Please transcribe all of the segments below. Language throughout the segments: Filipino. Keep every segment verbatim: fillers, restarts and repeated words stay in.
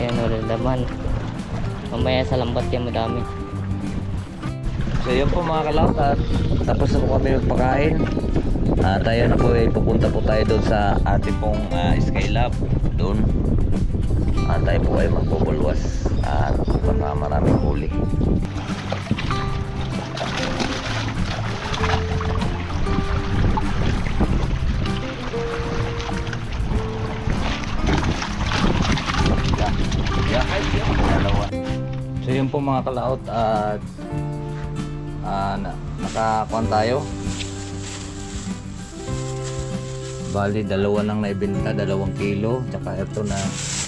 Ayan, wala laman. Mamaya sa lambat yan madami. So yun po mga kalaot, at tapos na po kami magpakain. Uh, tayo na po ay pupunta po tayo doon sa ating pong uh, Skylab doon. Uh, tayo po ay magbubulwas at baka maraming huli. So yun po mga kalaot, at uh, na, nakakuan tayo. Bali dalawa nang naibenta, dalawang kilo, tsaka ito na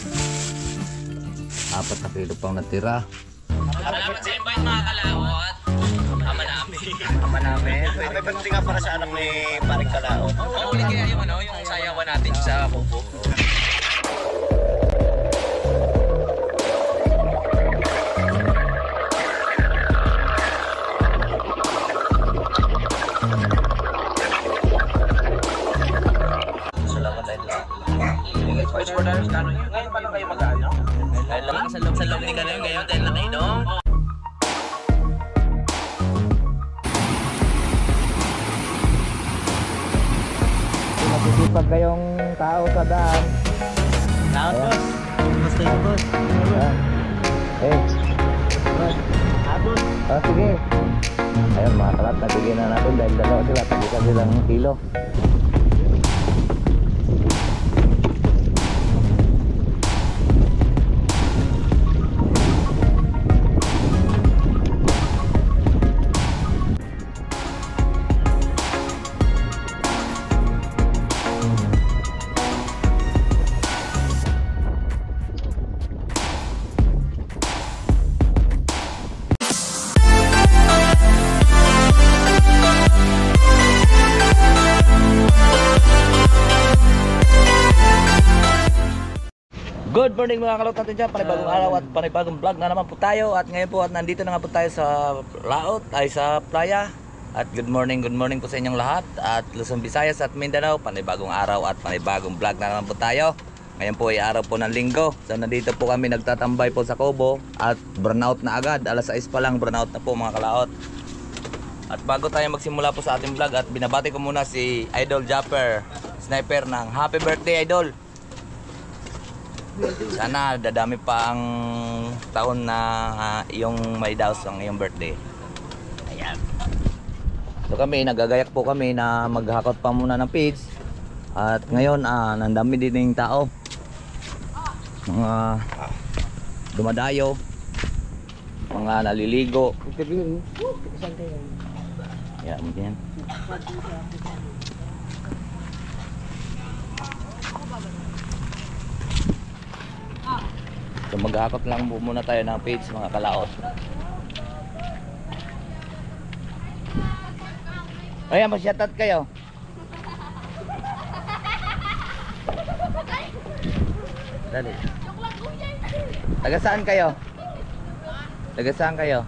apat na kilo pang natira. Salamat sa invite mga kalaot. Ama namin. Ama namin. May pagdating nga para sa anak ni Paring Kalaot. Oo, ulit kaya yung ano, yung sayawan natin sa Kubo. Vice for Darius Cano yun. Ngayon pa lang kayo mag-ano? Dahil lang sa loob sa loob ni Cano yun. Ngayon dahil na kayo, no? Masisipag kayong tao sa daan. Laot, boss. Basta yun, boss. Eh, Abot. oh, sige. Ayun mga kalat, nabigyan na natin dahil dalawa sila, tagisan silang kilo. Good morning mga kalot natin dyan, panibagong araw at panibagong vlog na naman po tayo. At ngayon po at nandito na nga po tayo sa laot, ay sa playa. At good morning, good morning po sa inyong lahat. At Luzon, Visayas at Mindanao, panibagong araw at panibagong vlog na naman po tayo. Ngayon po ay araw po ng linggo. So nandito po kami nagtatambay po sa Kubo. At burnout na agad, alas sais pa lang burnout na po mga kalaot. At bago tayo magsimula po sa ating vlog, at binabati ko muna si Idol Japper Sniper ng happy birthday Idol. Sana dadami pa ang taon na uh, yung may daos ang iyong birthday. Ayan. So kami, nagagayak po kami na maghakot pa muna ng feeds. At ngayon, uh, nandami din yung tao. Mga dumadayo, mga naliligo. Ayan, yan. So maghakot lang muna tayo ng page mga kalaot. Ayan, mag-shoutout kayo. Dali. Taga saan kayo? Taga saan kayo?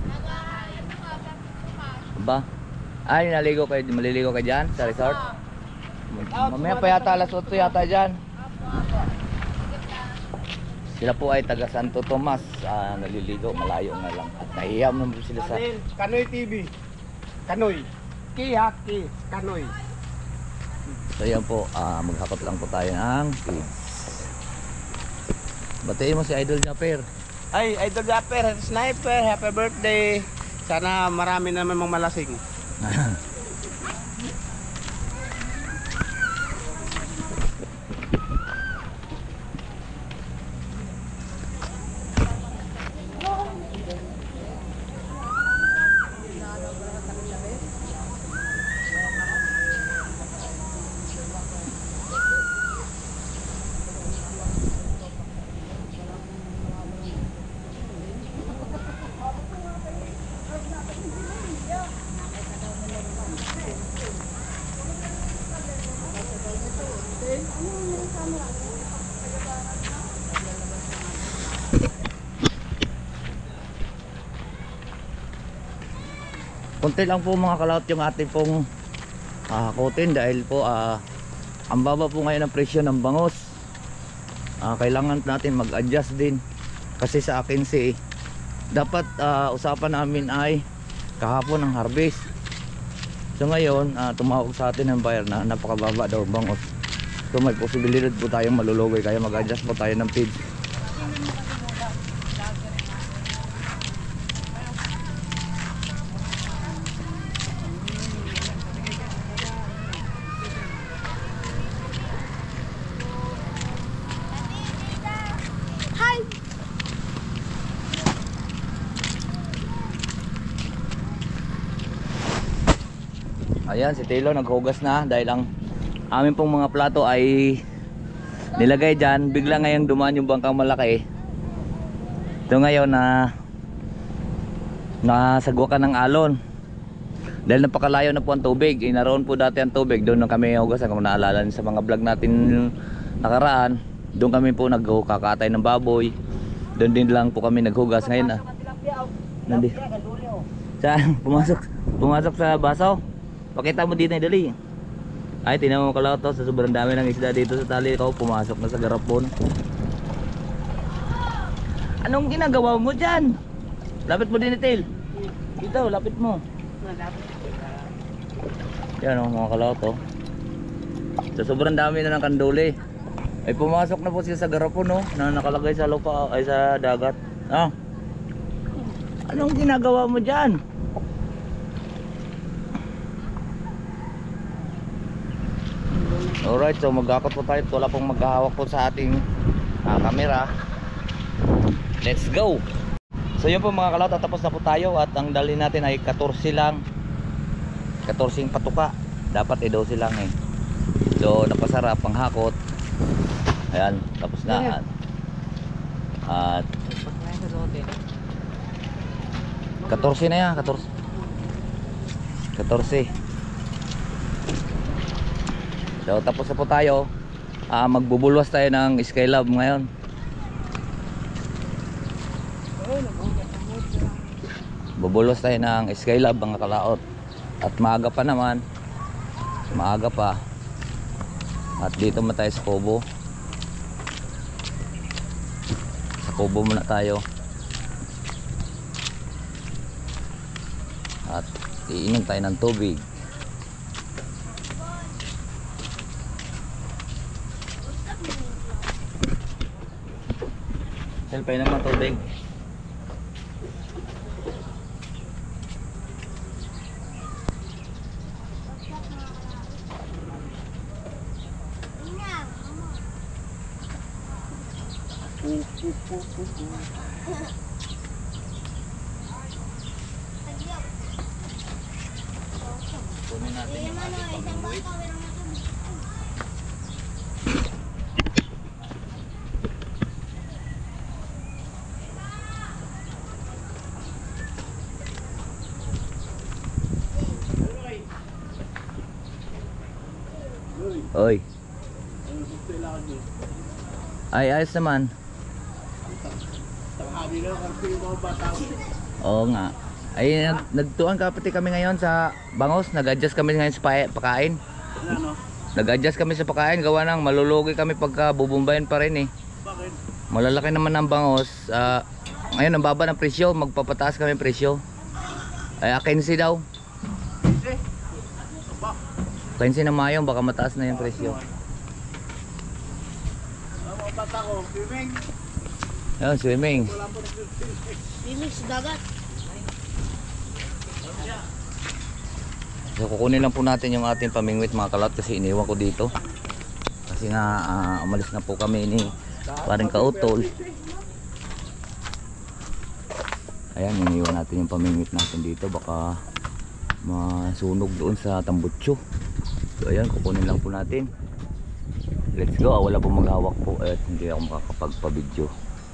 Ba? Ay, naligo kayo, maliligo kayo dyan sa resort? Mamaya pa yata alas otso yata dyan. Sila po ay taga Santo Tomas, uh, naliligo, malayo na lang. At nahihiyam naman sila sa Kanoy T V. Kanoy. Kiyaki. Kanoy. So yan po, uh, maghakot lang po tayo ng kids. Batiin mo si Idol Japper. Ay, Idol Japper, Sniper, happy birthday. Sana marami naman mga malasing. Kunti lang po mga kalaot yung ating pong hahakotin dahil po uh, ang baba po ngayon ang presyo ng bangos. uh, kailangan natin mag-adjust din. Kasi sa akin si dapat uh, usapan namin ay kahapon ang harvest. So ngayon uh, tumawag sa atin ng buyer na napakababa daw bangos. So may posibilidad po tayong malulugoy, kaya mag-adjust po tayo ng feed. Ayan, si Tilo naghugas na dahil ang amin pong mga plato ay nilagay dyan. Bigla ngayong dumaan yung bangkang malaki. Ito ngayon na nasagwa ka ng alon dahil napakalayo na po ang tubig. Eh, naroon po dati ang tubig, doon na kami hugasan. Kung naalala sa mga vlog natin nakaraan, doon kami po nagkakatay ng baboy. Doon din lang po kami naghugas. Ngayon ah, nandito. Saan? Pumasok, pumasok sa basaw. Pakita mo dito na dali. Ay, tinan mo kalaw to, sa sobrang dami ng isda dito sa tali ko, pumasok na sa garapon. Anong ginagawa mo dyan? Lapit mo din itil. Dito, lapit mo. Yan o, mga kalaw to. Sa sobrang dami na ng kanduli. Ay, pumasok na po siya sa garapon, no, na nakalagay sa lupa, ay sa dagat. Ah. Anong ginagawa mo dyan? Alright, so mag-akot po tayo. Wala pong maghahawak po sa ating uh, camera. Let's go! So yun po mga kalaw, tatapos na po tayo. At ang dali natin ay fourteen lang, fourteen patuka. Dapat eh twelve lang eh. So napasarap ang hakot. Ayan, tapos na. At fourteen na yan, fourteen fourteen. So tapos na po tayo. uh, Magbubulwas tayo ng Skylab ngayon. Bubulwas tayo ng Skylab mga kalaot. At maaga pa naman. Maaga pa. At dito muna tayo sa kubo. Sa kubo muna tayo. At iinom tayo ng tubig. Selfie naman tubig. Kunin natin yung ating pamingwit. Oy. Ay, ayos naman. Oo nga. Ay, nag nagtuan ka pati kami ngayon sa bangos. Nag-adjust kami ngayon sa pa pakain. Nag-adjust kami sa pakain. Gawa ng malulugi kami pagka bubumbayan pa rin eh. Malalaki naman ang bangos. uh, Ngayon ang baba ng presyo. Magpapataas kami presyo. Ay, akinsi daw. Pensi na mayong, baka mataas na yung presyo. Swimming. Ayun, swimming. Swimming sa dagat. So kukunin lang po natin yung ating pamingwit mga kalot kasi iniwan ko dito. Kasi nga uh, umalis na po kami ni paring kautol. Ayan, iniwan natin yung pamingwit natin dito. Baka masunog doon sa tambutso. So ayan, kukunin lang po natin. Let's go. Ah, wala po maghawak po at hindi ako makakapagpa-video.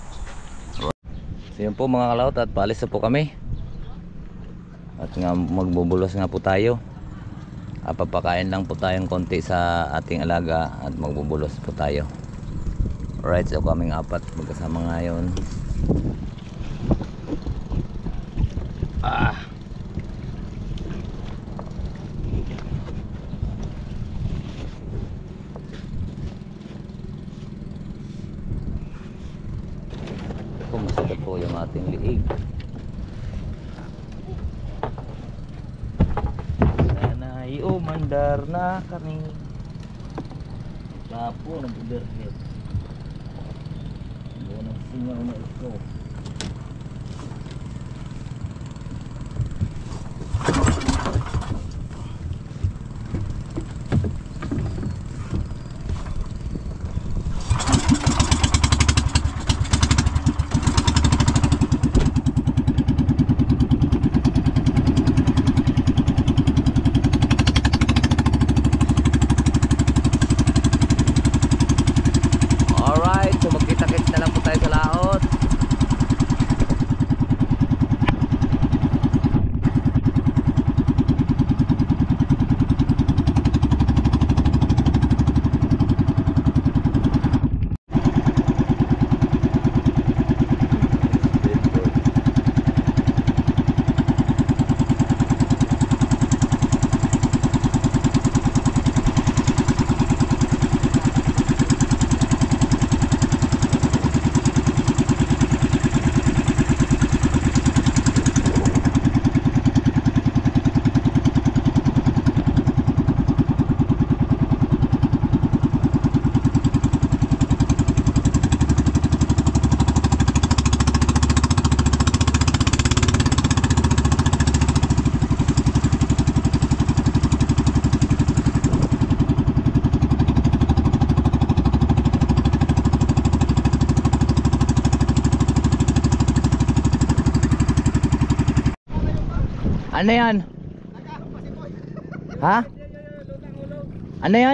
So yun po mga kalaot, at paalis na po kami. At nga magbubulos nga po tayo. Ah, papakain lang po tayong konti sa ating alaga at magbubulos po tayo. Alright, so kaming apat magkasama ngayon. Ah. Ito po yung ating liig. Sana'y umandar na kami. Lapo ng overhead. Doon ang singaw na ito. Ano yan? Ha? Ano yan?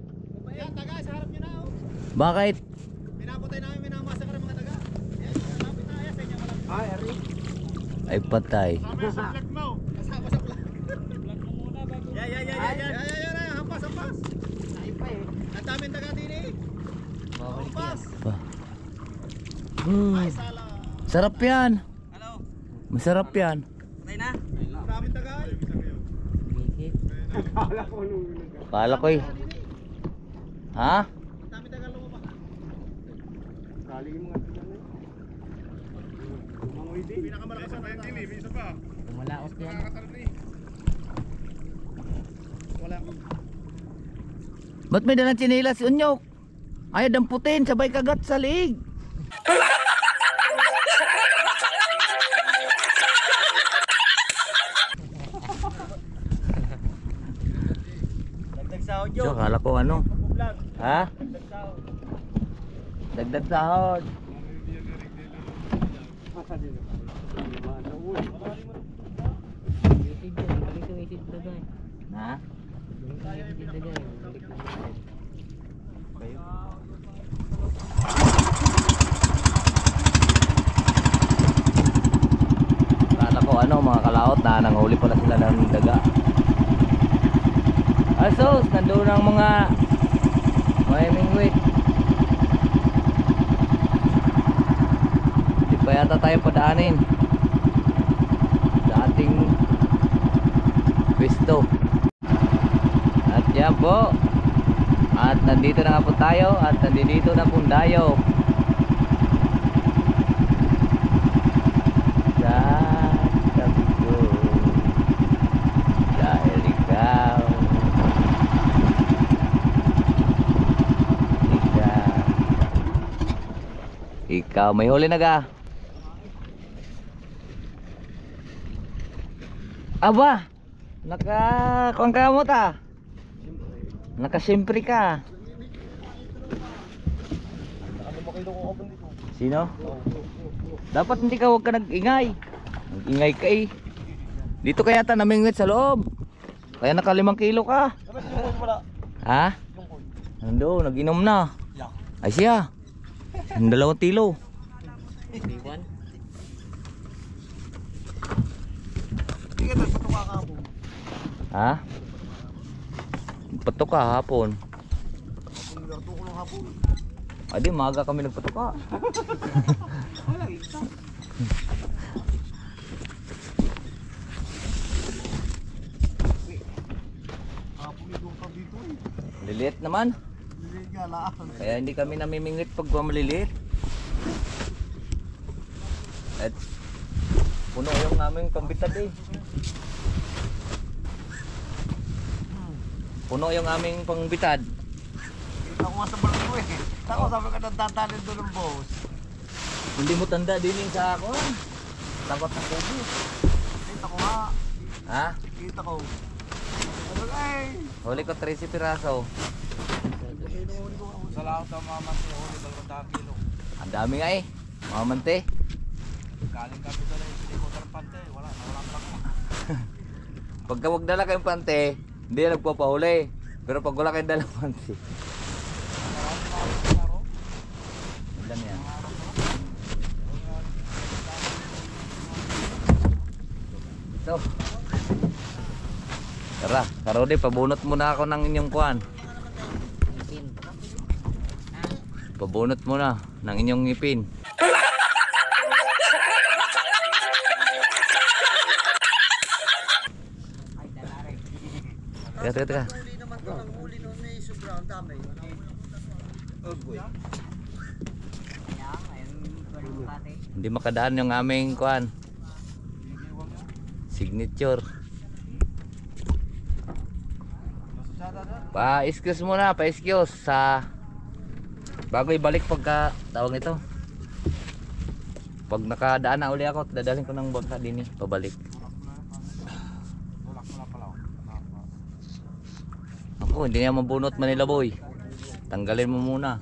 Bakit? Pinapatay namin, minamasakar ang mga daga. Yan, malapit na yan sa inyo. Ay, Ari. Ay patay. Kasama sa vlog mo. Kasama sa vlog. Vlog mo muna bago. Ya, ya, ya, ya, ya. Ya, ya, ya, hampas, hampas. Ayun pa eh. Ang daming daga din eh. Hampas. Ba. Hmm. Ay, sala. Sarap yan. Ano? Masarap yan. Patay na? Ang daming daga. Akala ko nung Kala ko eh. Ha? ang daming daga lumabas. Kali mo nga sila na. Umangoy din. Pinakamalakas ang dili, may isa pa. Malaos yan. Wala akong Ba't may dalang tsinelas si Unyok? Ayaw damputin, sabay kagat sa liig. dagdag sahod yun. So, kala ko ano? Vlog. Ha? Dagdag sahod. Dagdag sahod. Isid yan. Balik yung isid na gay. Ha? Isid na gay. Balik na gay. Kala ko ano, mga kalaot na nanghuli pala sila ng daga. Asos, nandoon ang mga Maimingwit. Di pa yata tayo padaanin sa ating pwesto. At yan po. At nandito na nga po tayo. At nandito na po tayo sa tabi ko. Dahil ikaw Ikaw Ikaw may huli na ka. Aba, naka kuang ka mo ta. Nakasimpre ka. Sino? Dapat hindi ka wag ka nag-ingay. Nag-ingay ka eh. Dito kaya ta namingwit sa loob. Kaya naka limang kilo ka. Ha? Nando, nag-inom na. Ay siya. Ang dalawang kilo. Iwan. Ha? Patok ka hapon. Adi, maga kami nagpatok ka. Liliit naman. Kaya hindi kami namimingit pag maliliit. At puno yung aming pambitad eh. Puno yung aming pangbitad. Kita ko nga sa barko eh. Ako sabi ka nagtatalin doon ng boss. Hindi mo tanda din yung sa ako. Tapat ng kubo. Kita ko nga. Ha? Kita ko. Ano ay? Huli ko thirty piraso. Sa lahat ng mga mati, huli dalawang kilo. Ang dami nga eh. Mga mante. Galing kami doon yung sinikotang pante. Wala, nawala lang ako. Pagka wag dala kayong pante, hindi na nagpapahuli. Pero pag wala kayong dalang pante. Ang dami yan. So, tara, Karodi, pabunot muna ako ng inyong kuan. Pabunot muna ng inyong ngipin. Teka, teka, teka. Huli naman ko ng huli noon eh. Sobrang dami. Hindi makadaan yung aming kuan. Signature. Pa-excuse muna, pa-excuse sa bago ibalik pagka tawag nito. Pag nakadaan na uli ako, dadalhin ko ng bangka din eh, pabalik. Ako, hindi niya mabunot Manila boy. Tanggalin mo muna.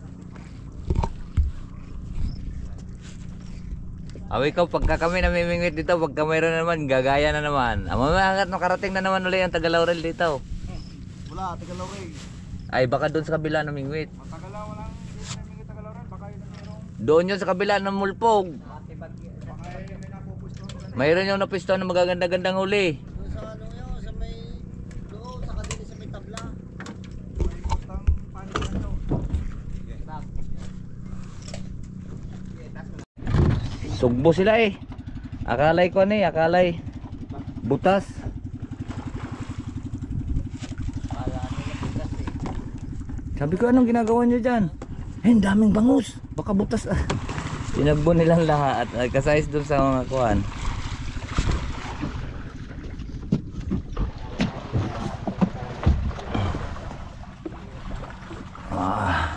Awi ikaw, pagka kami namimingwit dito, pagka mayroon na naman, gagaya na naman. Ah, mamaya nakarating na naman ulit ang Taga-Laurel dito. Wala, Taga-Laurel. Ay, baka doon sa kabila namingwit. Matagal lang, walang hindi na may Taga-Laurel. Baka yun ang mayroong. Doon yun sa kabila ng mulpog. Baka yun may napupusto. Mayroon yung napisto na magaganda-gandang huli. Doon sa ano yun, sa may doon, sa kadili sa may tabla. May kotang panilan daw. Sugbo sila eh. Akalay ko ni, akalay butas. Sabi ko, anong ginagawa nyo dyan? Eh, ang daming bangus. Baka butas ah. Tinagbo nilang lahat. Ay, kasayos doon sa mga kuhan. Ah.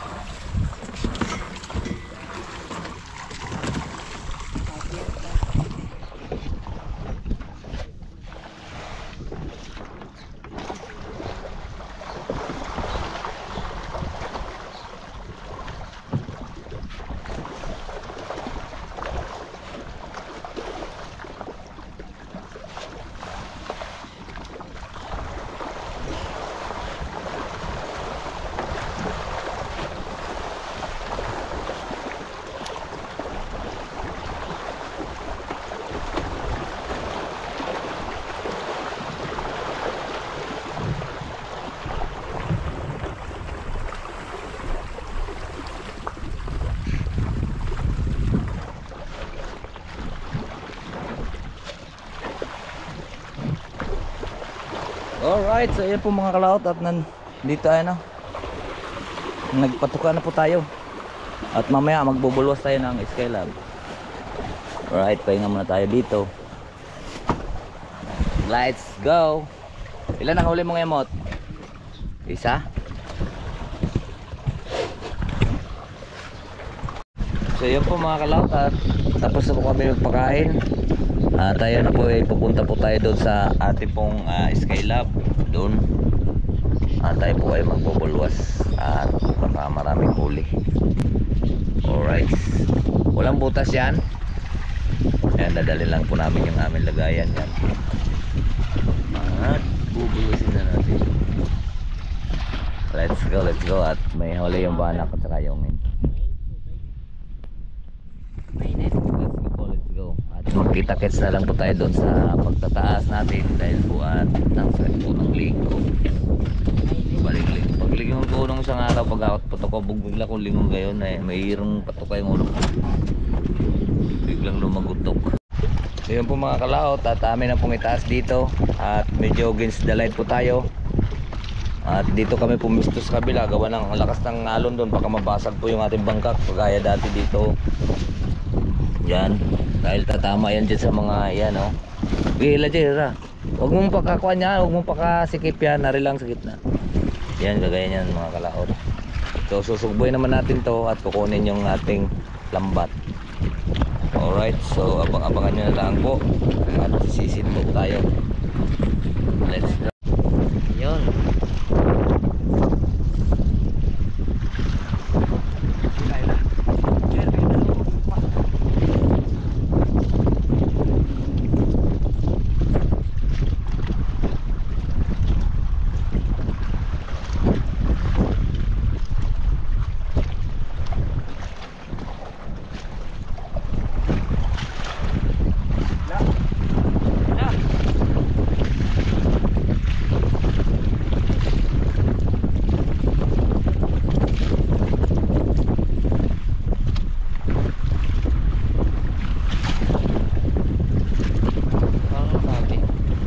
Alright, so yan po mga kalaot at nandito ay no. Nagpatuka na po tayo. At mamaya magbubulwas tayo ng Skylab. Alright, pahinga muna tayo dito. Let's go. Ilan ang huli mong emot? Isa? So yan po mga kalaot at tapos na po kami magpakain. Uh, tayo na po eh, pupunta po tayo doon sa ating pong uh, Skylab doon. Uh, tayo po ay magbubulwas at baka maraming huli. Alright, walang butas yan. Ayan, dadalhin lang po namin yung aming lagayan yan at bubulwasin na natin. Let's go, let's go. At may huli yung banak at saka yung min. Let's go po, let's go. At magkita-kits na lang po tayo doon sa pagtataas natin dahil po at ang sakit po ng linggo. Balik-ling. Pag lingon ko nung isang araw, pag ako patukabog bigla kong lingon gayon eh, mayroong patukay yung ulo ko. Biglang lumagutok. So yun po mga kalaot at amin na pong itaas dito at medyo against the light po tayo. At dito kami pumisto sa kabila, gawa ng lakas ng alon doon, baka mabasag po yung ating bangkak kagaya dati dito. Yan. Dahil tatama yan dyan sa mga yan, oh. Gila dyan, ha. Huwag mong pakakuan yan, huwag mong pakasikip yan. Nari lang sa gitna. Yan, kagaya yan mga kalaot. So susugboy naman natin to at kukunin yung ating lambat. Alright, so abang-abangan nyo na lang po. At sisit po tayo. Let's go. Yun. Parang sabi.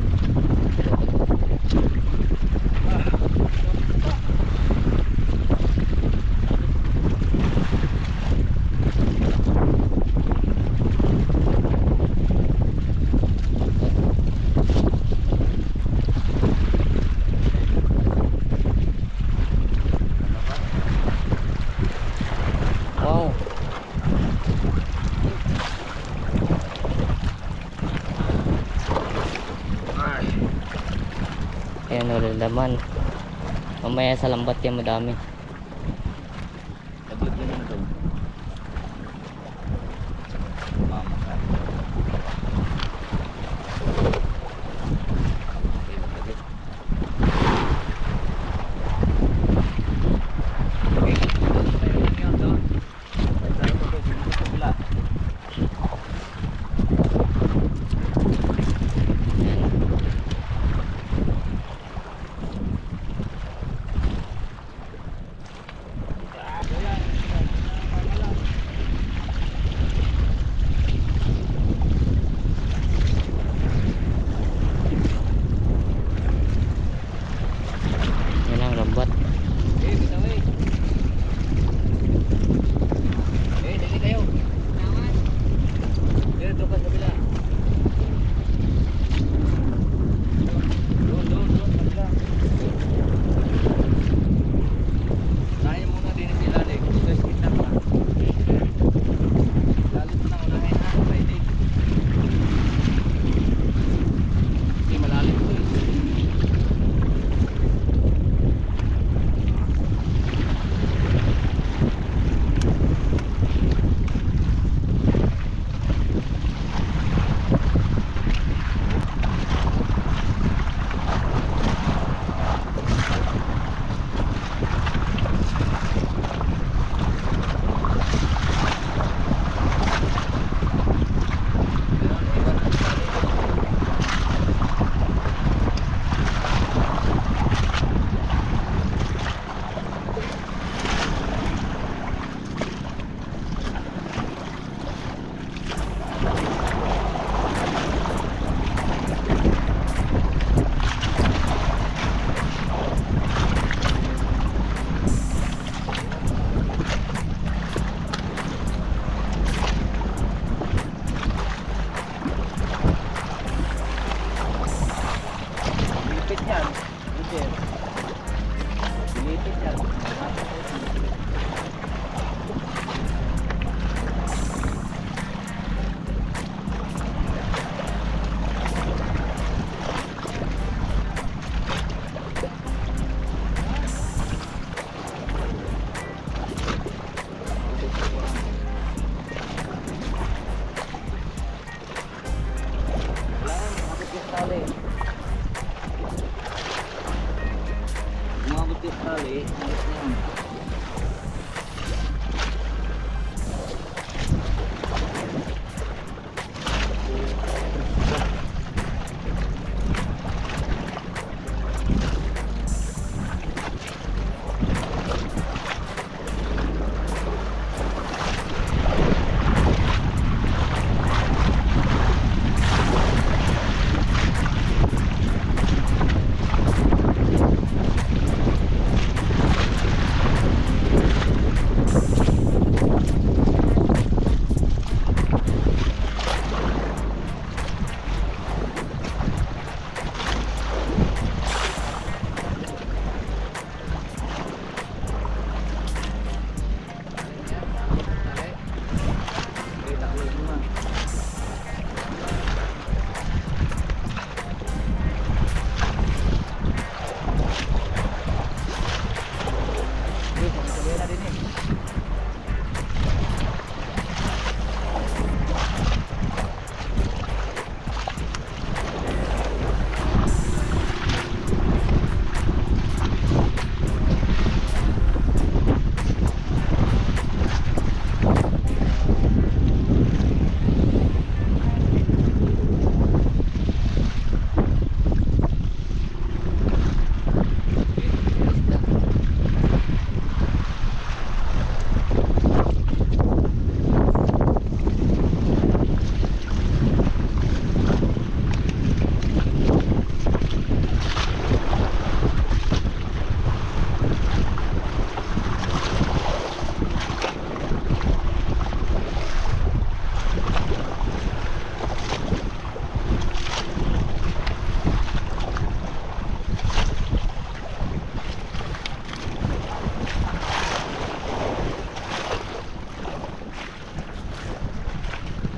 Wow. Ayan ulit laman. Mamaya sa lambat yan madami.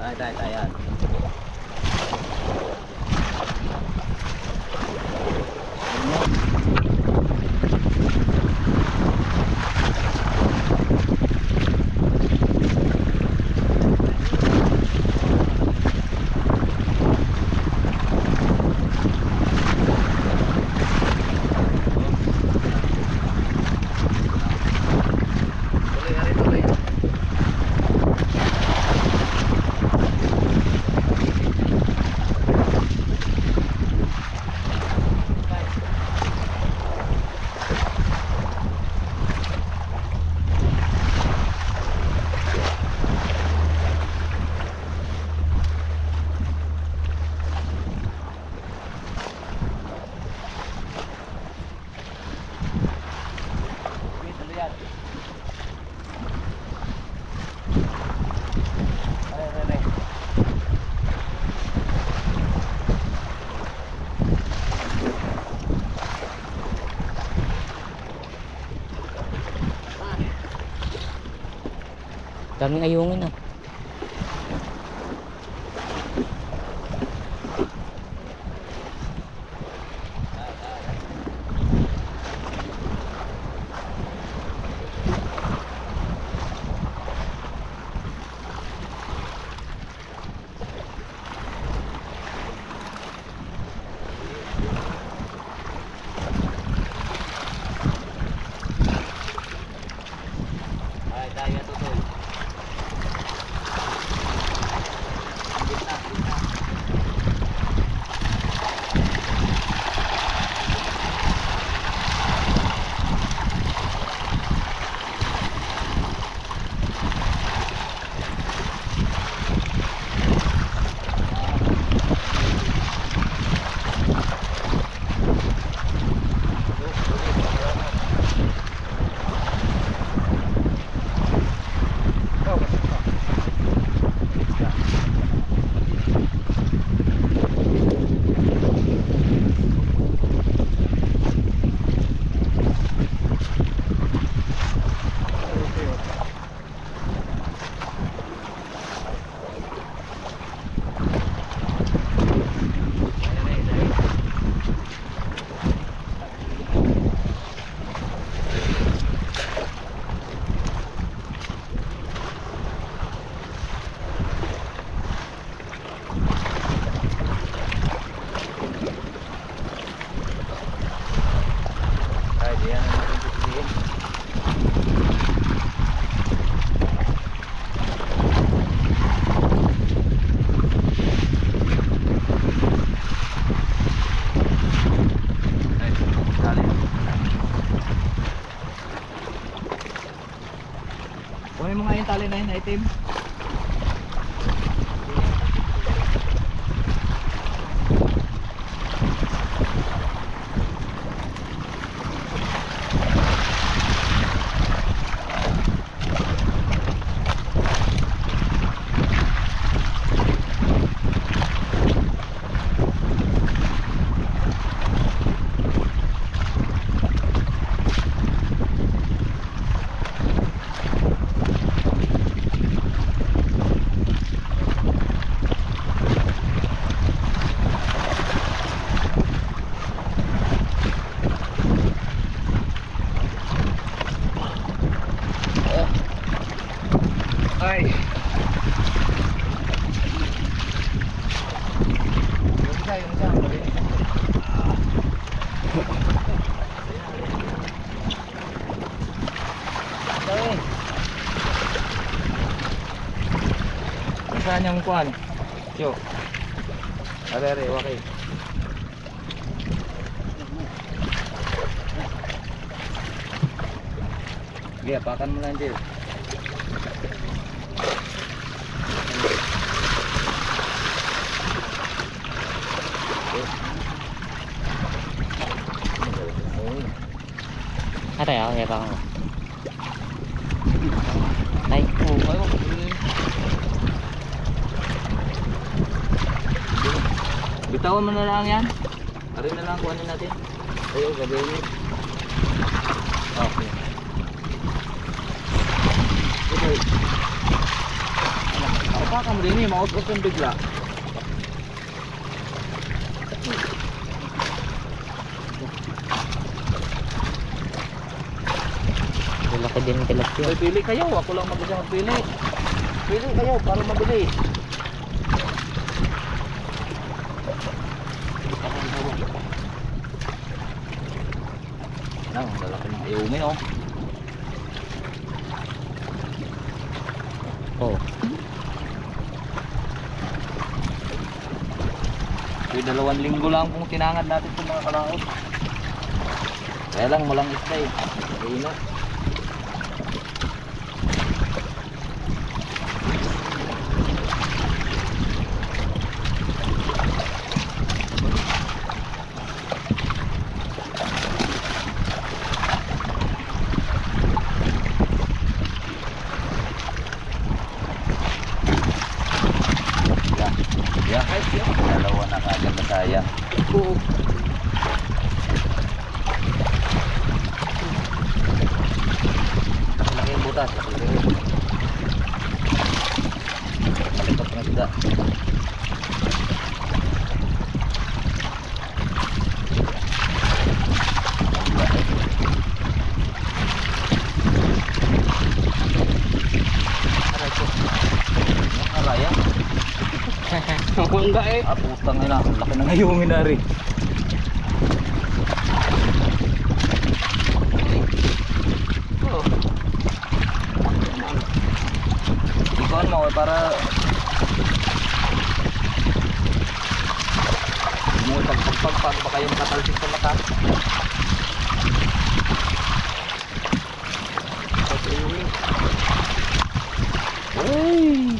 Tayo, tayo, tayo. Yan. Tuloy na rin, tuloy. Tuloy, tuloy yan. Ay, ay, ay. Daming ayungin ah. Ay, tayo, tutoy. Gitna, gitna. Ay, di yan ang natin pipiliin. Ay, dali. Kunin mo nga yung tali na yun, item. Ay. Yung isa, yung isa. Okay. Nasaan yung kuwan? Yo. Are, are, okay. Sige, apakan mo lang dito. Ada ya, ya bang. Ay, Oh, kayo. Bitawan mo na lang yan. Arin na lang kuhanin natin. Ayo, gagawin mo. Okay. Okay. Baka mo din eh, mausok yung bigla. Laki din ng tilapia. Okay, pili kayo, ako lang mag-isa magpili. Pili kayo para mabili. Ano, lalaki ng ayumi oh. Oh. Yung dalawang linggo lang kung tinangad natin itong mga kalaot. Kaya lang walang isda eh. Ayun. Yeah, dalawa na kagad na saya. Oo. Laki yung butas, laki yung malikot ng isda. Aray ko. Ang araya. Enggak eh. Ah, putang ina, ang laki na ngayungin na rin. Oh. Ikaw mo eh, para mo pagpagpag paano ba kayo makatalsik sa mata? Hey!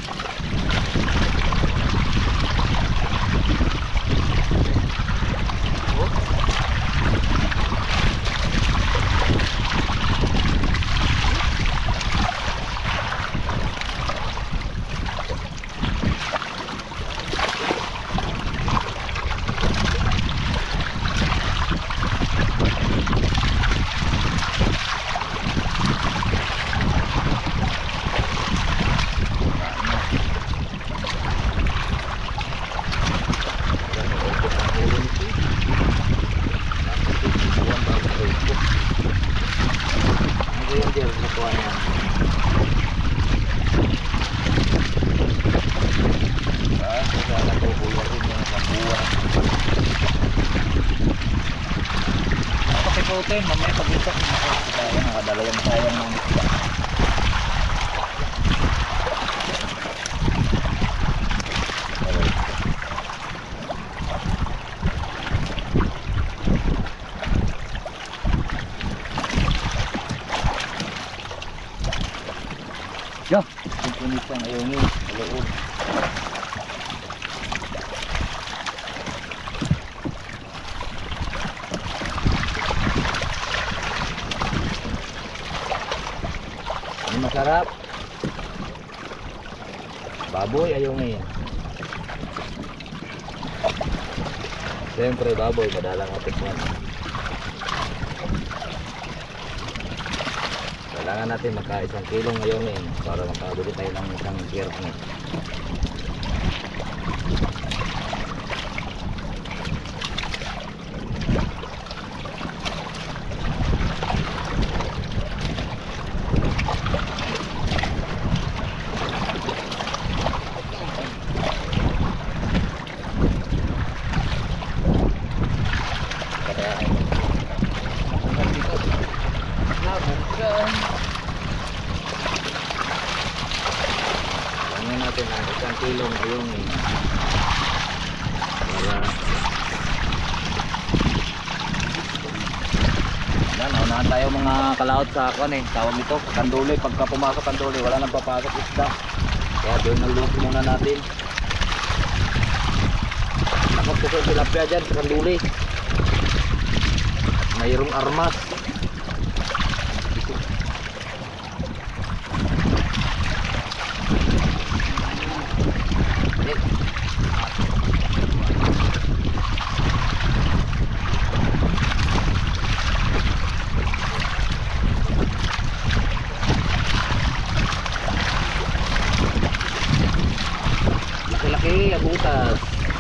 Pakiputin, mamaya pag-isok sayang, nakadalawang sayang ng isda. Yo, kukunis ang ayungi sa loob. Ini masarap. Baboy ayungi. Siyempre baboy, madalang matikman. Kailangan natin magka isang kilong ngayon eh, para makabili tayo ng isang kirkni. Ano natin ang isang kilong ayong eh. Para yan, unahan tayo mga kalaot sa akon eh. Tawag ito, kanduli. Pagka pumasok kanduli, wala nang papasok isda. Kaya doon naluto muna natin. Nakapusok tilapia dyan sa kanduli. Mayroong armas. Torsi, abutas.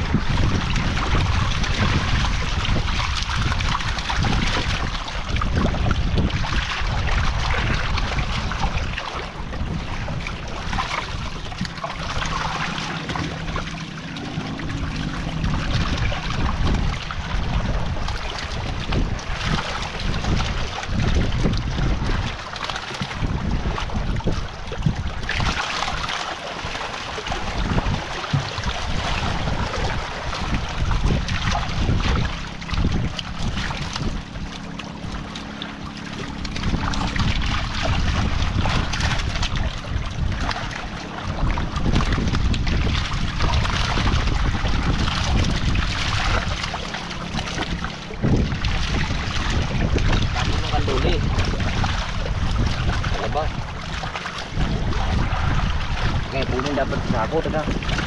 Okay, punin dapat sa ako, taga.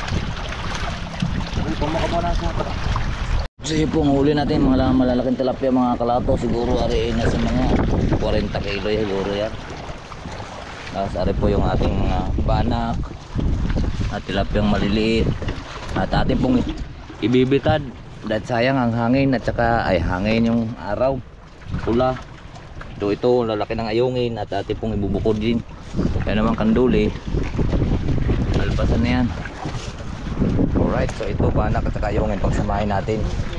Uy, pumaka mo na sa ako. Sige po, ang huli natin, mga malalaking tilapia, mga kalato. Siguro ariin na sa mga forty kilo ya, siguro yan. Tapos ari po yung ating mga banak at tilapiyang maliliit. At ating pong ibibitad. Dahil sayang ang hangin at saka, ay hangin yung araw. Pula. Ito, ito, lalaki ng ayungin at ating pong ibubukod din. Kaya naman kanduli. Alpasan na yan. Alright, so ito banak at saka ayungin. Pagsamahin natin.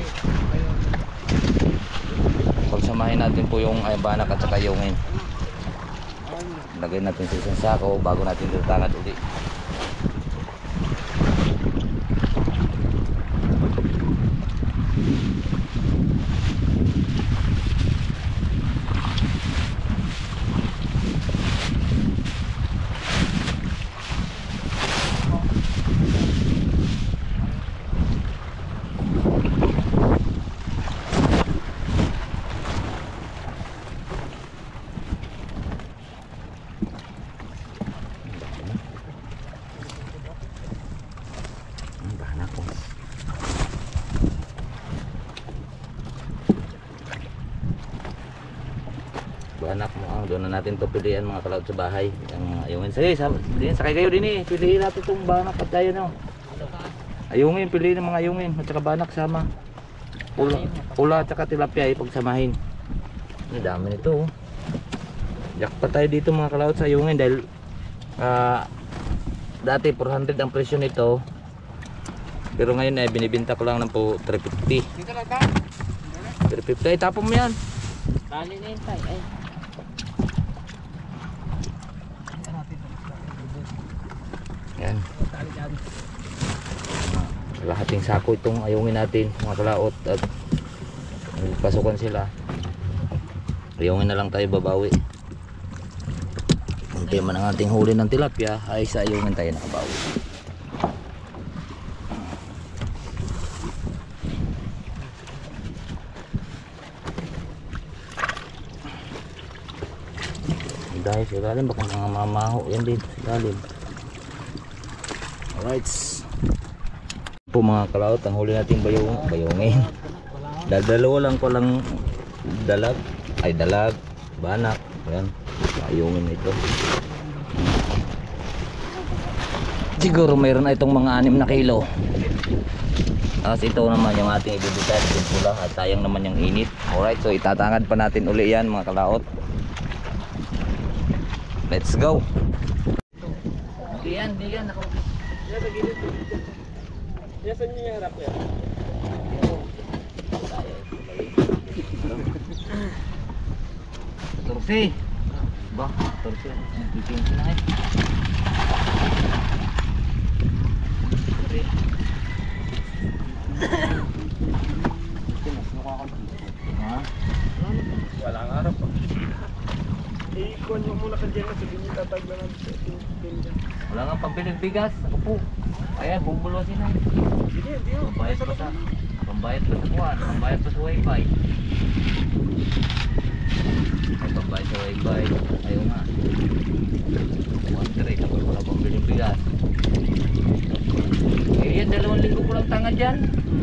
Pagsamahin natin po yung ay, banak at saka ayungin. Lagay natin sa isang sako bago natin tutangan uli. Anak mo, ah, doon na natin to pilihan mga kalaot sa bahay. Yung ayungin. Sige, din sakay kayo din eh. Piliin natin itong banak at tayo no. Ayungin, piliin ng mga ayungin at saka banak sama. Pula, pula at saka tilapia eh, pagsamahin. Ang dami nito oh. Jackpot tayo dito mga kalaot sa ayungin dahil uh, dati four hundred ang presyo nito. Pero ngayon ay eh, binibenta ko lang ng po three fifty. three fifty ay tapon mo yan. Tali na yun tayo. Ay. Yan. Lahating sako itong ayungin natin mga kalaot at pasukan sila. Ayungin na lang tayo babawi. Kung tema ng ating huli ng tilapia ay sa ayungin tayo nakabawi. Dahil sa ilalim baka mga mamaho yan din sa ilalim. Alright po mga kalaot, ang huli natin bayong bayongin. Dalawa lang ko lang dalag ay dalag banak yan bayongin ito. Siguro mayroon na itong mga anim na kilo. Tapos ito naman yung ating ibibigay din pula at sayang naman yung init. Alright, so itatangad pa natin uli yan mga kalaot. Let's go. Diyan, diyan ako. Yan sa gilid. Yan sa niya harap yan. Torsi. Ba, torsi. Bikin na eh. Walang harap pa. Ikon yung muna ka dyan. Sabi niya tatag lang ang Wala nga pambiling bigas. Ako po. Ayan, bubulusin na. Hindi, hindi yun. Pambayad pa sa Pambayad pa sa kuwan. Pambayad pa sa wifi. Ay, pambayad sa wifi. Ayaw nga. one tray. Tapos wala pambiling bigas. Eh, yan. Dalawang linggo ko lang tangan dyan.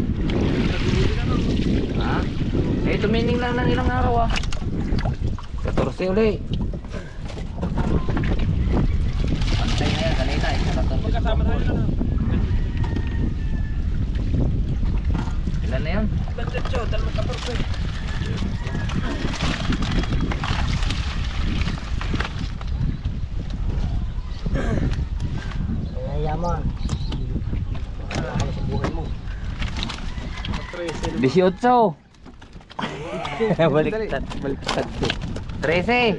Ha? Eh, tumining lang ng ilang araw ah. fourteen ulit. Pantay na yan, kanina eh. Magkasama na yun. Ilan na yun? Bandetso, dalawang katorce. Kaya yaman. Wala ka sa buhay mo. eighteen. Baliktad, baliktad. thirteen.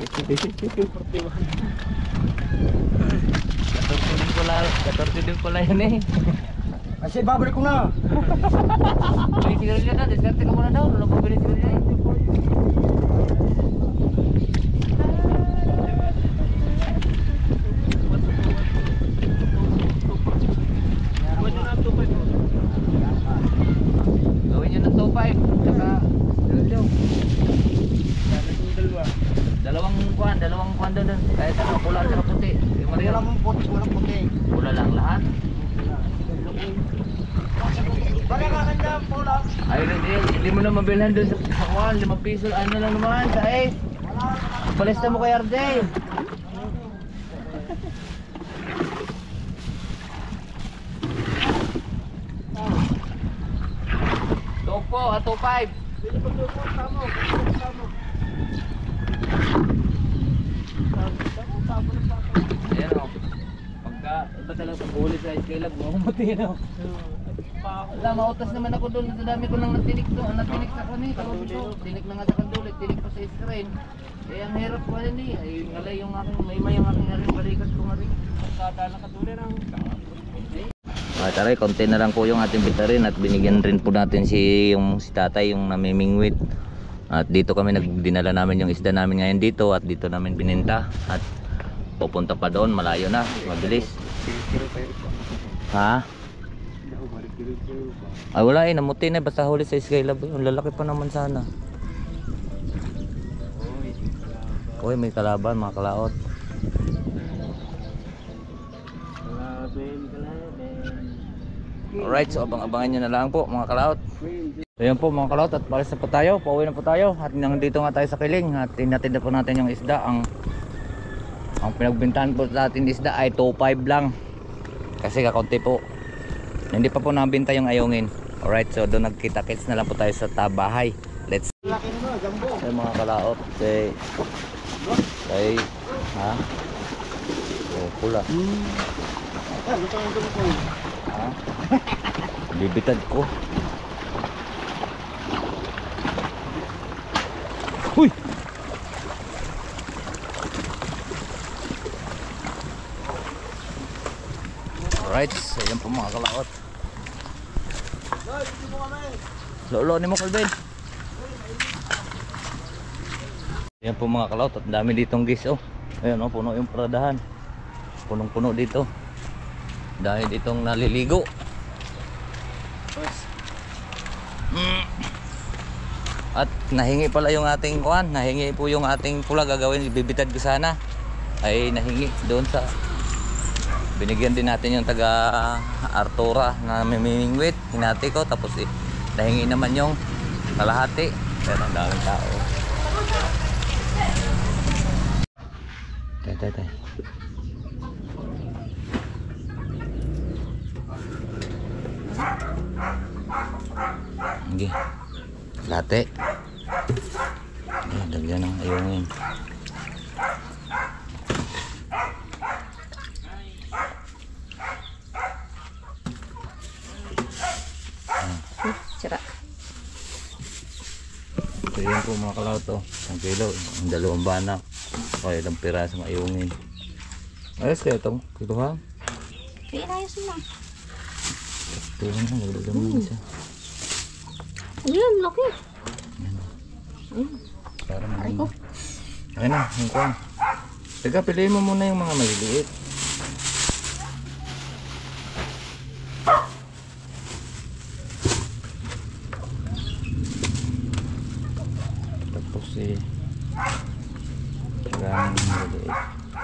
fourteen din pala, fourteen din pala yun eh. Kasi babalik ko na. Bili sigarilyo na, diskarte ka muna daw. Wala pa bili sigarilyo eh. Gawin nyo ng two five. Tsaka sigarilyo. Dalawang kuhan, dalawang kuhan doon doon. Kahit ano, pula at saka puti. Yung Mario. Walang puti, walang puti. Pula lang lahat. Baka kakanda po lang. Ayun hindi, hindi mo na mabilhan doon sa kuhan. Limang piso, ano lang naman, sa eh. Palista mo kay R J. Topo, at two five. Ayan o. Pagka, iba talaga pag-uli sa iskailag, mamumuti na o. Wala, mautas naman ako doon. Sa dami ko nang natinik doon. Natinik sa kani. Tinik na nga sa kandulit. Tinik pa sa screen. Eh, ang hirap ko rin eh. Ay, ngalay yung aking, may may yung aking aring balikat ko nga rin. Pagkada na kandulit ang... Ah, taray, konti na lang po yung ating bitarin at binigyan rin po natin si yung si tatay yung namimingwit. At dito kami nagdinala namin yung isda namin ngayon dito at dito namin bininta at pupunta pa doon, malayo na, mabilis. Ha? Ay wala eh, namuti na basta huli sa Skylab. Ang lalaki pa naman sana. Uy, may kalaban, mga kalaot. Alright, so abang-abangan nyo na lang po mga kalaot. Ayan po mga kalaot, at palis na po tayo, pauwi na po tayo. At nandito nga tayo sa Kiling at tinatinda po natin yung isda. Ang ang pinagbintahan po natin isda ay two five lang. Kasi kakunti po. Hindi pa po nabinta yung ayungin. Alright, so doon nagkita-kits na lang po tayo sa tabahay. Let's see. Ay mga kalaot, say say ha? Oh, pula. Ha? Bibitad ko. Huy! Alright, so yan po mga kalaot. Lolo ni mo Calvin. Yan po mga kalaot, at dami ditong gis oh. Ayun oh, puno yung paradahan. Punong-puno dito. Dahil ditong naliligo. Mm. At nahingi pala yung ating kuan, nahingi po yung ating pula gagawin, bibitad ko sana. Ay nahingi doon sa binigyan din natin yung taga Artura na mimingwit, hinati ko tapos eh, nahingi naman yung kalahati. Pero ang daming tao. Tay tay tay. Sige. Late. Ayan, dagyan ng ayungin. Sira. So yun po mga kalaot to. Ang kilo, ang dalawang banak. O ilang piraso ng ayungin. Ayos kaya itong kiluhan. Kaya inayos mo lang. Ito yun, nagdadam mo isa. Ayun, laki. Ayun. Para mga... Ayun na, yung kuhan. Teka, piliin mo muna yung mga maliliit. Tapos eh... Saka yung maliliit.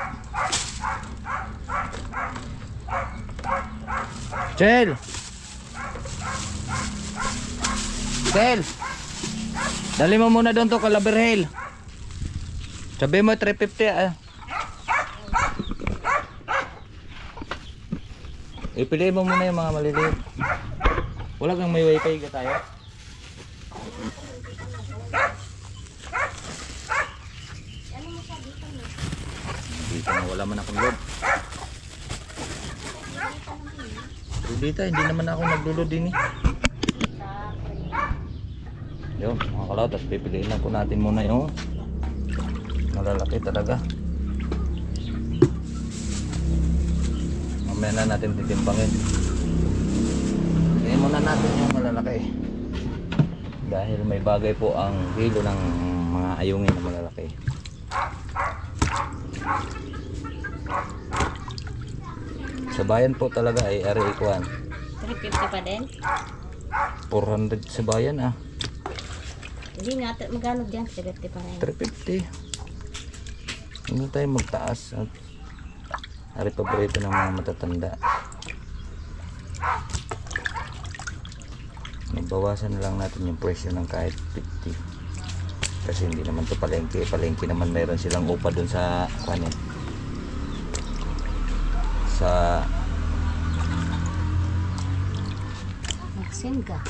Chel! Chel! Dali mo muna doon to Calaberhale. Sabi mo three fifty ah. Ipili mo muna yung mga maliliit. Wala kang may wifi ka tayo? Dito na wala man akong load. Pero dito hindi naman ako naglulod din eh. Yun mga kalaw, tapos pipiliin lang po natin muna yung malalaki talaga. Mamaya na natin titimbangin. Piliin muna natin yung malalaki. Dahil may bagay po ang kilo ng mga ayungin na malalaki. Sa bayan po talaga ay ari ikuan. three fifty pa din? four hundred sa bayan ah. Hindi nga, magkano dyan? three fifty pa rin. three fifty. Hindi tayo magtaas at ari paborito ng mga matatanda. Magbawasan na lang natin yung presyo ng kahit fifty. Kasi hindi naman to palengke. Palengke naman mayroon silang upa dun sa ano, sa Magsin ka.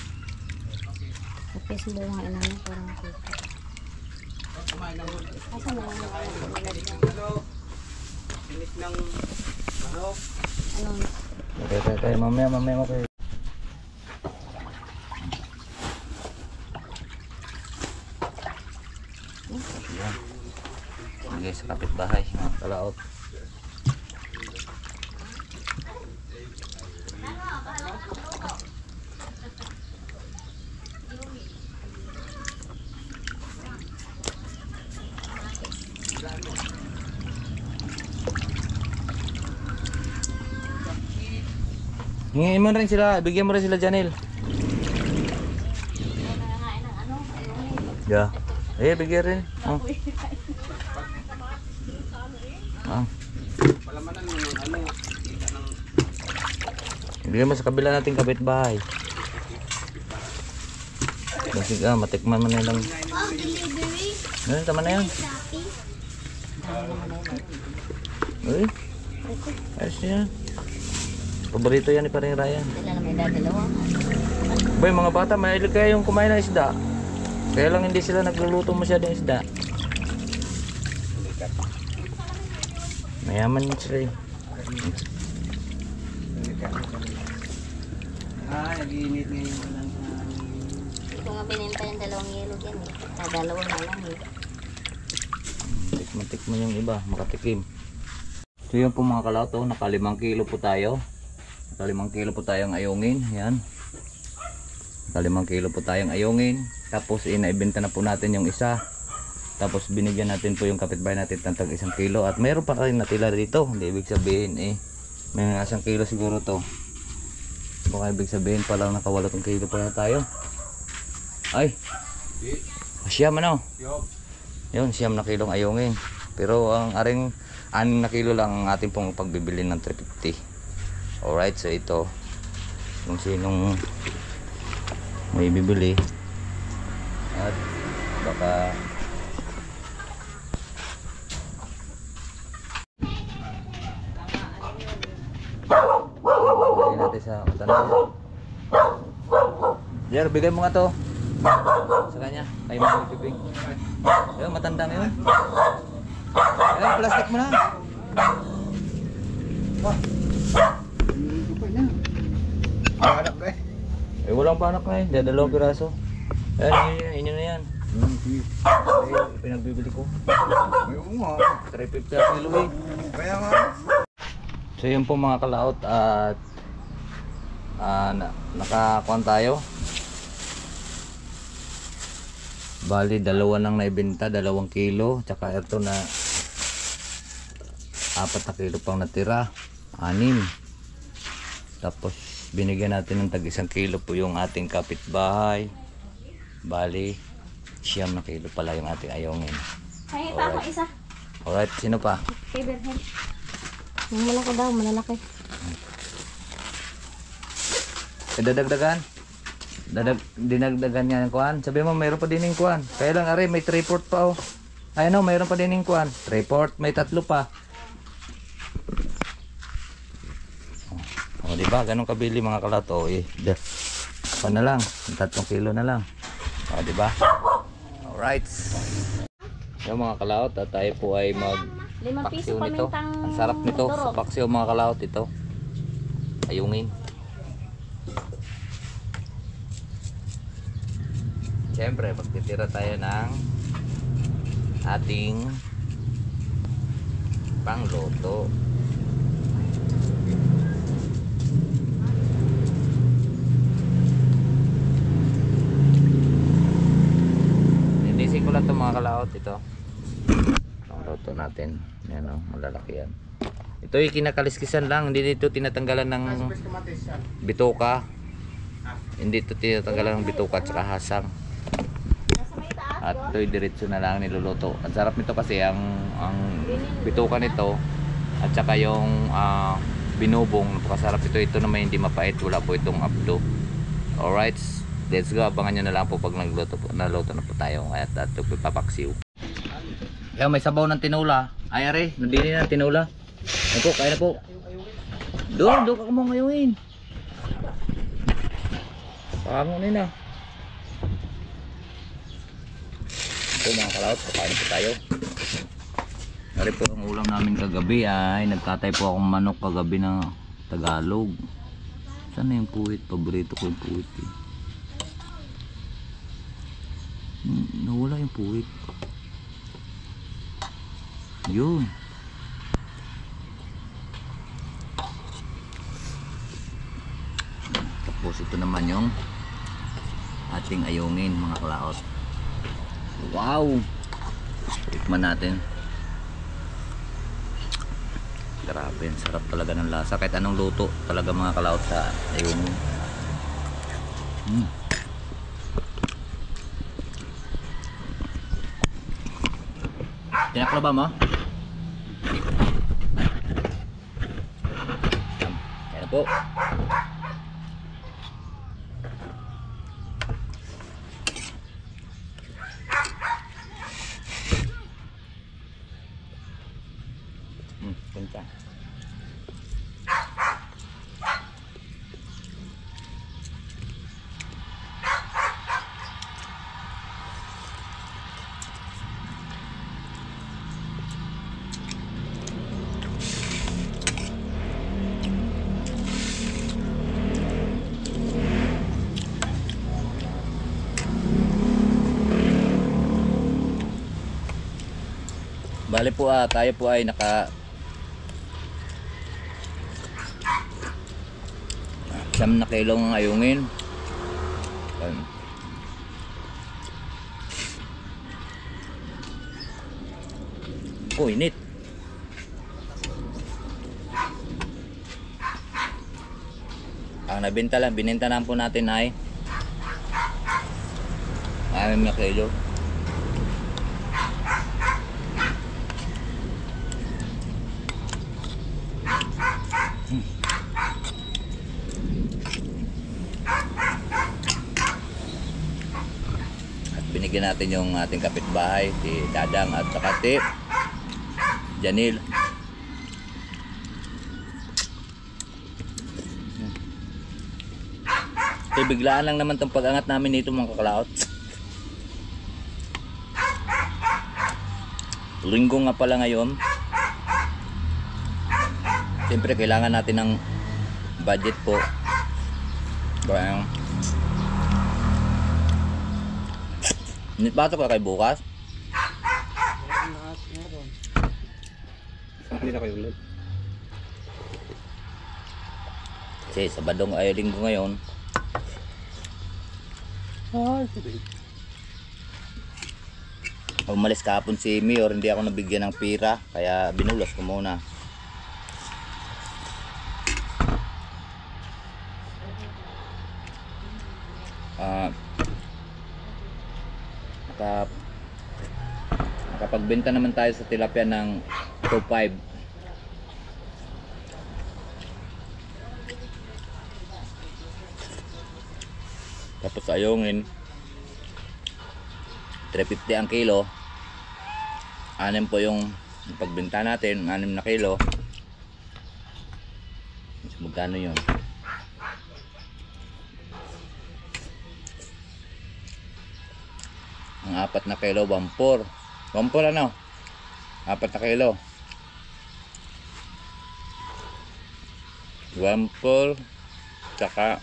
Kapis mo lang ina mo parang kita. Asa na lang Ano? Anong okay, okay, okay. Mamaya, mamaya, okay. Yan. Sige sa kapitbahay, mga kalaot. Hingin mo rin sila, bigyan mo rin sila Janel. Yeah. Eh, bigyan rin. Oh. Ah. Bigyan mo sa kabila nating kapitbahay. Sige, ah, matikman mo na lang. Ano, tama na yan. Uy, ayos yan. Paborito yan ni Paring Ryan. Dala na may dadalawa. Boy, mga bata, mahilig kayo yung kumain ng isda. Kaya lang hindi sila nagluluto masyado ng isda. Mayaman sila eh. Ah, nag-iinit ngayon ko lang. Ito nga binenta yung dalawang yelo dyan eh. Ah, dalawa na lang eh. Tikman-tikman yung iba, makatikim. So yun po mga kalaw, to, naka limang kilo po tayo. Naka limang kilo po tayong ayungin. Yan. Naka limang kilo po tayong ayungin. Tapos inaibenta na po natin yung isa. Tapos binigyan natin po yung kapitbahay natin ng tag isang kilo. At mayroon pa rin natila dito. Hindi ibig sabihin eh, may isang kilo siguro to. Baka ibig sabihin pa lang nakawalotong kilo pa na tayo. Ay, siyam ano? Yun, siyam na kilong ayungin. Pero ang aring anim na kilo lang ang ating pong pagbibili ng three fifty. Alright, so ito kung sinong may bibili at baka bigay natin sa matanda. Jer, bigay mo nga to sa kanya kay Mami Piping. Ayun, matanda na yun. Ayun, plastic mo na. Anak ka eh. Eh, walang panak na eh. Dalawang piraso. Ayun, yun, yun, yun na yan. Ayun, pinagbibili ko. Ayun nga. three fifty a kilo eh. Kaya nga. So yun po mga kalaot at uh, na, nakakuan tayo. Bali, dalawa nang naibenta, dalawang kilo. Tsaka ito na apat na kilo pang natira. Anim. Tapos binigyan natin ng tag isang kilo po yung ating kapitbahay. Bali, siyam na kilo pala yung ating ayungin. Kaya pa ako isa. Alright, sino pa? Kay Berhen. Yung malaki daw, malalaki. E dadagdagan? Dadag, dinagdagan niya ng kuhan. Sabi mo, mayroon pa din yung kuhan. Kaya lang, are, may three port pa oh. Ay no, mayroon pa din yung kuhan. three port, may tatlo pa. O, oh, diba? Ganun kabili mga kalato. Eh, pa na lang. Tatlong kilo na lang. O, diba? Alright. Yung mga kalaot, at tayo po ay mag Limang piso paksiw nito. pamintang Ang sarap nito sa durog. paksiw mga kalaot ito. Ayungin. Siyempre, magtitira tayo ng ating pangluto. Ninisin ko lang ito mga kalaot ito. Pangluto natin. Yan o, malalaki yan. Ito yung kinakaliskisan lang. Hindi dito tinatanggalan ng bituka. Hindi ito tinatanggalan ng bituka at saka hasang. At ito'y diretso na lang niluluto. Ang sarap nito kasi ang ang bituka nito at saka yung uh, binubong, napakasarap ito. Ito naman hindi mapait, wala po itong abdo. Alright, let's go. Abangan nyo na lang po pag nagluto po, naluto na po tayo at at ito papaksiw. Kaya may sabaw ng tinula. Ay are, nabili na ng tinula. Ano po, kaya na po. Doon, doon ka mo ngayuin. Pakangunin na. Ito mga kalaot, kakain po tayo. Dari po ang ulam namin kagabi ay nagtatay po akong manok kagabi ng Tagalog. Saan na yung puwit? Paborito ko yung puwit eh. Hmm, nawala yung puwit. Yun. Tapos ito naman yung ating ayungin mga kalaot. Wow! Tikman natin. Grabe, sarap talaga ng lasa. Kahit anong luto talaga mga kalaot sa ayungin. Hmm. Tinakla ba mo? Ayan po. Hmm, punta. Bale po ah, tayo po ay naka siyam na kilong ayungin. Ayan. Oh, init. Ang nabenta lang, bininta lang po natin ay anim na kilo. Binigyan natin yung ating kapitbahay, si Dadang at saka si Janil. So, biglaan lang naman itong pag-angat namin dito mga kakalaot. Linggo nga pala ngayon. Siyempre kailangan natin ng budget po. Kaya pasok ka kay bukas? Hindi na kayo ulit. Kasi Sabadong ay linggo ngayon. Ay, Umalis kahapon si Mayor, hindi ako nabigyan ng pira, kaya binulas ko muna. Ah, uh, naka nakapagbenta naman tayo sa tilapia ng two five. Tapos ayungin three fifty ang kilo. Anim po yung pagbenta natin, anim na kilo. Magkano yun? apat na kilo, wampor. Wampor ano? Apat na kilo. Wampor. Tsaka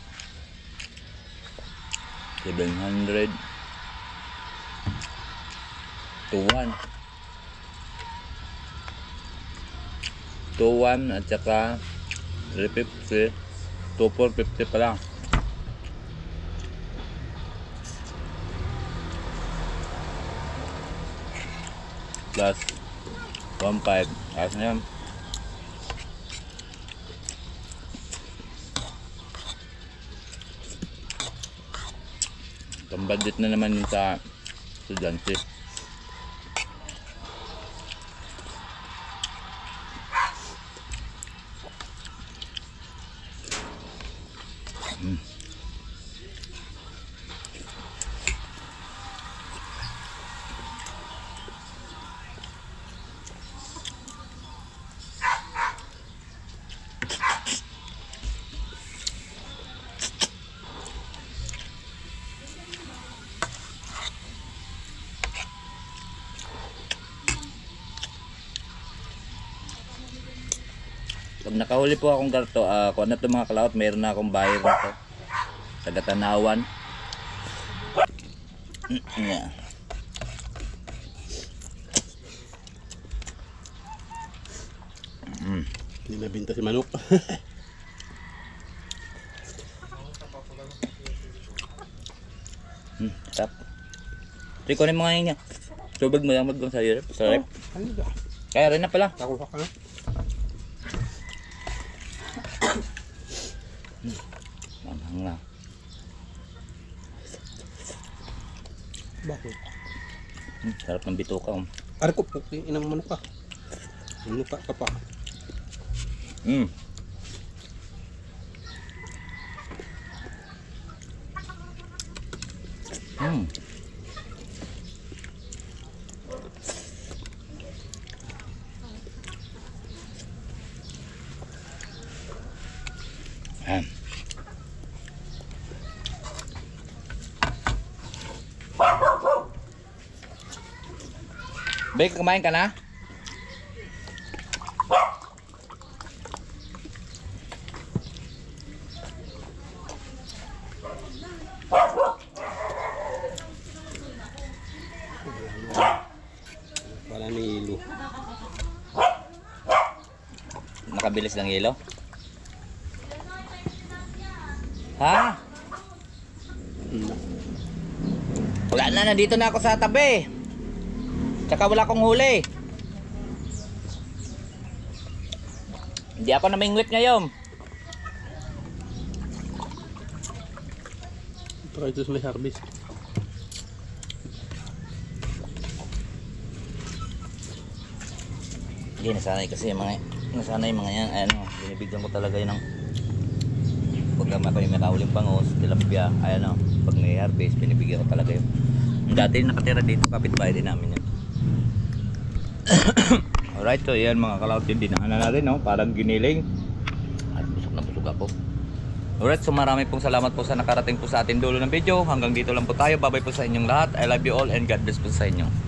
seven hundred. two one. two one at saka three fifty. two four fifty pa lang. Plus one five. Ayos na yan. Pambudget na naman yun sa estudyante. Hmm. Pag nakahuli po akong garto, uh, kung ano ito mga kalaot, mayroon na akong buyer na ito sa Gatanawan. Yeah. Mm. Hindi nabinta si manok. Hmm, tap. Ito ko na yung mga niya. Subag mo lang maggang sa hirap. Sarap. Kaya rin na pala. Ako ka na. Manghang na. Bakit? Hmm, sarap ng bituka. Um. Ari ko po, inang manok ka. Manok ka pa. Hmm. Hmm. Ayan. Bek, kumain ka na? Wala nang ilo. Nakabilis ng yelo? Ha? Hmm. Wala na, nandito na ako sa tabi. Tsaka wala akong huli. Hindi ako namingwit ngayon. Ito ito may harvest. Hindi, nasanay kasi yung mga nasanay yung mga yan. Ano, binibigyan ko talaga yun ng pag naman ako yung makahuling bangos, tilapia, ay ano, pag may harvest, binibigyan ko talaga yun. Dati nakatira dito, kapitbahay din namin yan. Alright, so yan mga kalaot, yung dinaanan natin, no? Parang giniling. At busog na busog ako. Alright, so marami pong salamat po sa nakarating po sa ating dulo ng video. Hanggang dito lang po tayo. Bye bye po sa inyong lahat. I love you all and God bless po sa inyo.